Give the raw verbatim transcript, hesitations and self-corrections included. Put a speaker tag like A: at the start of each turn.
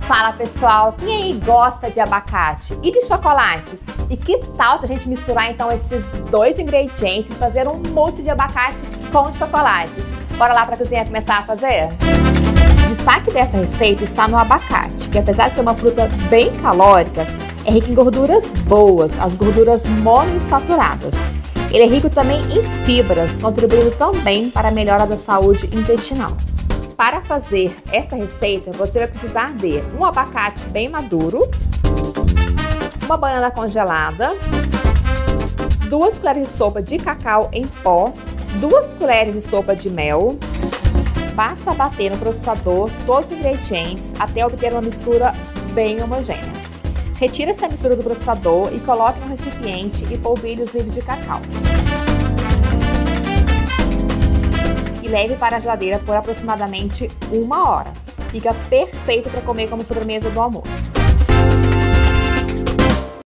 A: Fala pessoal, quem aí gosta de abacate e de chocolate? E que tal se a gente misturar então esses dois ingredientes e fazer um mousse de abacate com chocolate? Bora lá para a cozinha começar a fazer? O destaque dessa receita está no abacate, que apesar de ser uma fruta bem calórica, é rico em gorduras boas, as gorduras monoinsaturadas. Ele é rico também em fibras, contribuindo também para a melhora da saúde intestinal. Para fazer esta receita, você vai precisar de um abacate bem maduro, uma banana congelada, duas colheres de sopa de cacau em pó, duas colheres de sopa de mel. Basta bater no processador todos os ingredientes até obter uma mistura bem homogênea. Retire essa mistura do processador e coloque no recipiente e polvilhe os livros de cacau. E leve para a geladeira por aproximadamente uma hora. Fica perfeito para comer como sobremesa do almoço.